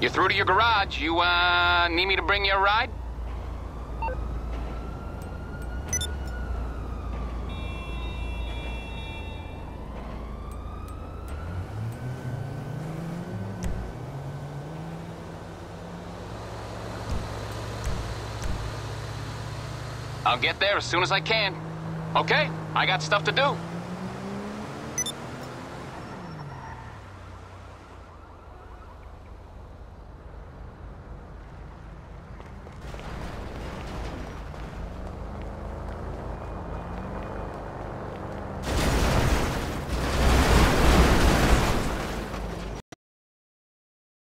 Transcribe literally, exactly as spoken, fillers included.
You're through to your garage. You, uh, need me to bring you a ride? I'll get there as soon as I can. Okay, I got stuff to do.